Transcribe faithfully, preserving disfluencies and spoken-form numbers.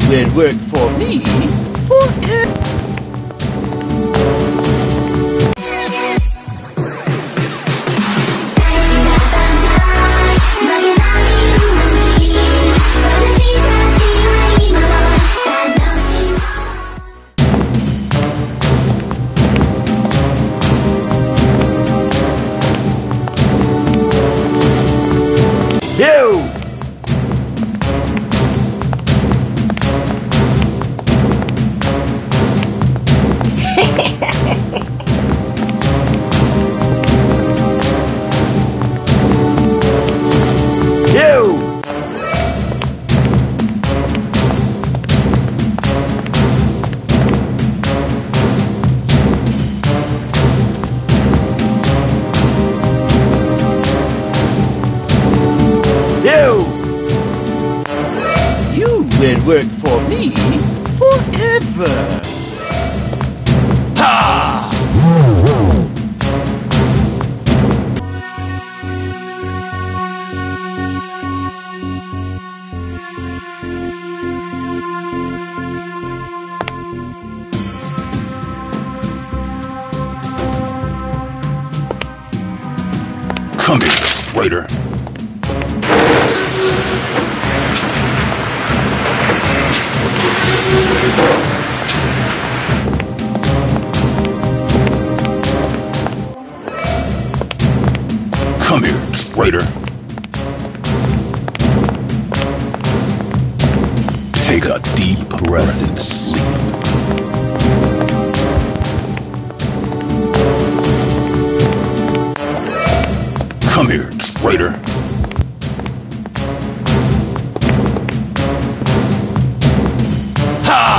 will work for me forever. You! Will work for me forever. Ha! Come here, traitor. Come here, traitor. Take a deep breath and sleep. Come here, traitor. Ha!